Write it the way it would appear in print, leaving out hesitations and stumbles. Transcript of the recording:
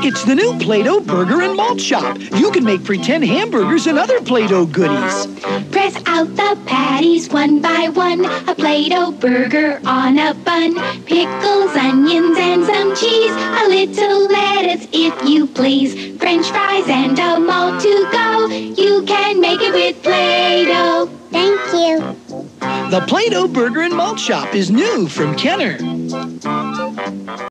It's the new Play-Doh Burger and Malt Shop. You can make pretend hamburgers and other Play-Doh goodies. Press out the patties one by one. A Play-Doh burger on a bun. Pickles, onions, and some cheese. A little lettuce if you please. French fries and a malt to go. You can make it with Play-Doh. Thank you. The Play-Doh Burger and Malt Shop is new from Kenner.